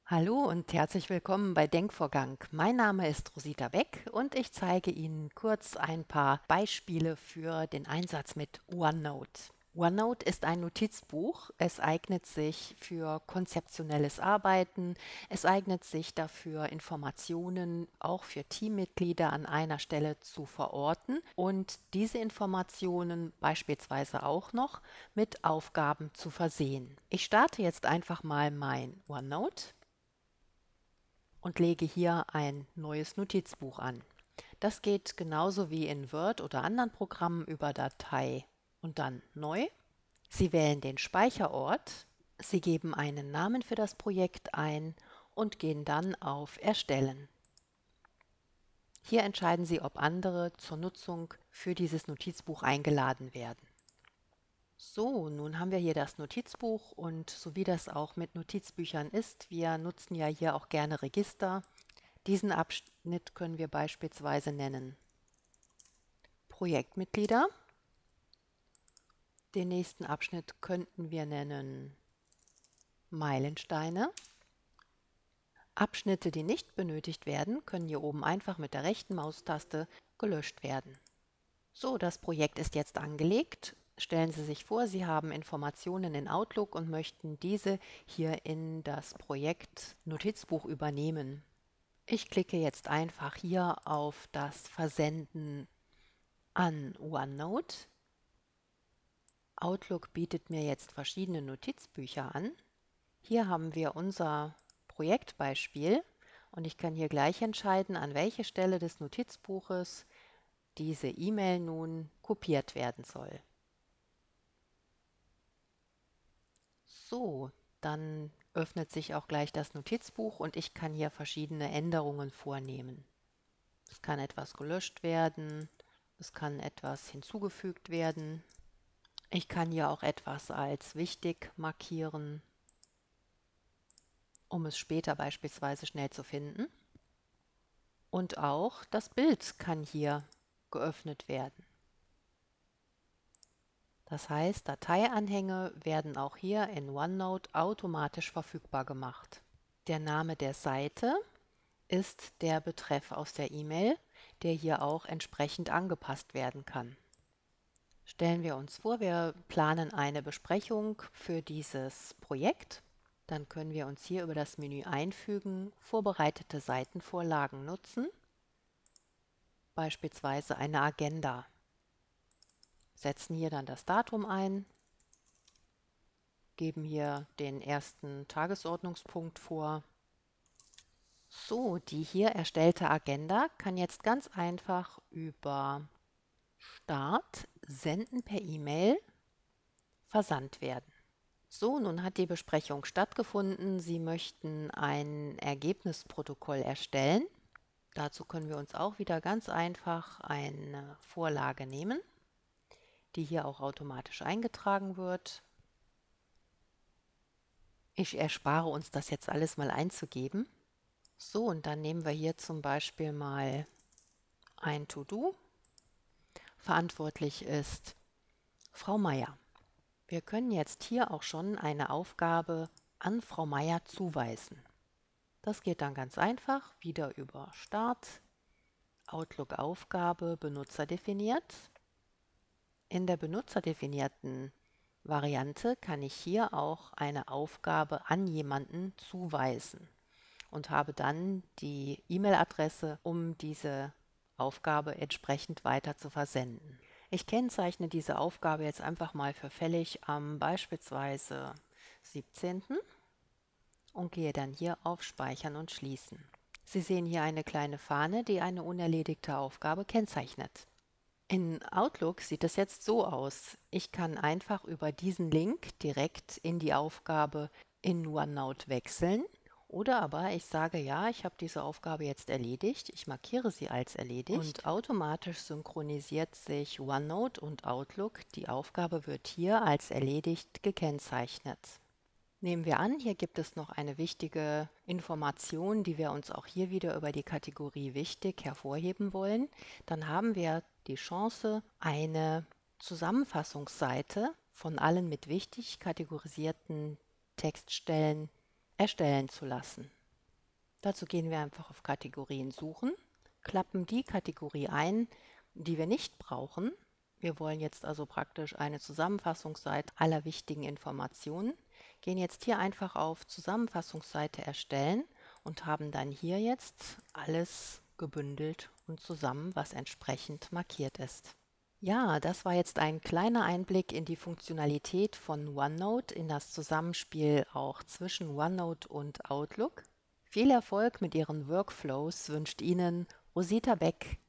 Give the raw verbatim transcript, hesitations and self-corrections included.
Hallo und herzlich willkommen bei Denkvorgang. Mein Name ist Rosita Beck und ich zeige Ihnen kurz ein paar Beispiele für den Einsatz mit OneNote. OneNote ist ein Notizbuch. Es eignet sich für konzeptionelles Arbeiten. Es eignet sich dafür, Informationen auch für Teammitglieder an einer Stelle zu verorten und diese Informationen beispielsweise auch noch mit Aufgaben zu versehen. Ich starte jetzt einfach mal mein OneNote und lege hier ein neues Notizbuch an. Das geht genauso wie in Word oder anderen Programmen über Datei und dann Neu. Sie wählen den Speicherort, Sie geben einen Namen für das Projekt ein und gehen dann auf Erstellen. Hier entscheiden Sie, ob andere zur Nutzung für dieses Notizbuch eingeladen werden. So, nun haben wir hier das Notizbuch und so wie das auch mit Notizbüchern ist, wir nutzen ja hier auch gerne Register. Diesen Abschnitt können wir beispielsweise nennen Projektmitglieder. Den nächsten Abschnitt könnten wir nennen Meilensteine. Abschnitte, die nicht benötigt werden, können hier oben einfach mit der rechten Maustaste gelöscht werden. So, das Projekt ist jetzt angelegt. Stellen Sie sich vor, Sie haben Informationen in Outlook und möchten diese hier in das Projekt Notizbuch übernehmen. Ich klicke jetzt einfach hier auf das Versenden an OneNote. Outlook bietet mir jetzt verschiedene Notizbücher an. Hier haben wir unser Projektbeispiel und ich kann hier gleich entscheiden, an welche Stelle des Notizbuches diese E-Mail nun kopiert werden soll. So, dann öffnet sich auch gleich das Notizbuch und ich kann hier verschiedene Änderungen vornehmen. Es kann etwas gelöscht werden, es kann etwas hinzugefügt werden. Ich kann hier auch etwas als wichtig markieren, um es später beispielsweise schnell zu finden. Und auch das Bild kann hier geöffnet werden. Das heißt, Dateianhänge werden auch hier in OneNote automatisch verfügbar gemacht. Der Name der Seite ist der Betreff aus der E-Mail, der hier auch entsprechend angepasst werden kann. Stellen wir uns vor, wir planen eine Besprechung für dieses Projekt. Dann können wir uns hier über das Menü Einfügen vorbereitete Seitenvorlagen nutzen, beispielsweise eine Agenda. Setzen hier dann das Datum ein, geben hier den ersten Tagesordnungspunkt vor. So, die hier erstellte Agenda kann jetzt ganz einfach über Start, Senden per E-Mail versandt werden. So, nun hat die Besprechung stattgefunden. Sie möchten ein Ergebnisprotokoll erstellen. Dazu können wir uns auch wieder ganz einfach eine Vorlage nehmen, die hier auch automatisch eingetragen wird. Ich erspare uns das jetzt alles mal einzugeben. So, und dann nehmen wir hier zum Beispiel mal ein To-Do. Verantwortlich ist Frau Meier. Wir können jetzt hier auch schon eine Aufgabe an Frau Meier zuweisen. Das geht dann ganz einfach, wieder über Start, Outlook Aufgabe, Benutzer definiert. In der benutzerdefinierten Variante kann ich hier auch eine Aufgabe an jemanden zuweisen und habe dann die E-Mail-Adresse, um diese Aufgabe entsprechend weiter zu versenden. Ich kennzeichne diese Aufgabe jetzt einfach mal für fällig am beispielsweise siebzehnten und gehe dann hier auf Speichern und Schließen. Sie sehen hier eine kleine Fahne, die eine unerledigte Aufgabe kennzeichnet. In Outlook sieht es jetzt so aus. Ich kann einfach über diesen Link direkt in die Aufgabe in OneNote wechseln. Oder aber ich sage, ja, ich habe diese Aufgabe jetzt erledigt, ich markiere sie als erledigt und automatisch synchronisiert sich OneNote und Outlook. Die Aufgabe wird hier als erledigt gekennzeichnet. Nehmen wir an, hier gibt es noch eine wichtige Information, die wir uns auch hier wieder über die Kategorie Wichtig hervorheben wollen. Dann haben wir die Chance, eine Zusammenfassungsseite von allen mit wichtig kategorisierten Textstellen erstellen zu lassen. Dazu gehen wir einfach auf Kategorien suchen, klappen die Kategorie ein, die wir nicht brauchen. Wir wollen jetzt also praktisch eine Zusammenfassungsseite aller wichtigen Informationen, gehen jetzt hier einfach auf Zusammenfassungsseite erstellen und haben dann hier jetzt alles gebündelt und zusammen, was entsprechend markiert ist. Ja, das war jetzt ein kleiner Einblick in die Funktionalität von OneNote, in das Zusammenspiel auch zwischen OneNote und Outlook. Viel Erfolg mit Ihren Workflows wünscht Ihnen Rosita Beck.